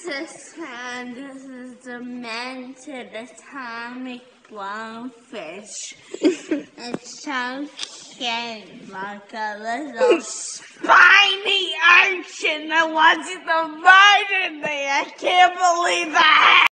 and this is the demented atomic blowfish. It's so cute, like a little spiny urchin that wants to bite in me. I can't believe that.